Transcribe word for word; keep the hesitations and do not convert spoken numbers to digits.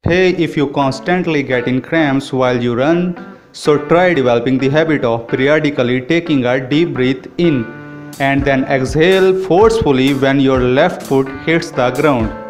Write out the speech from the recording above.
Hey, if you constantly get in cramps while you run, so try developing the habit of periodically taking a deep breath in and then exhale forcefully when your left foot hits the ground.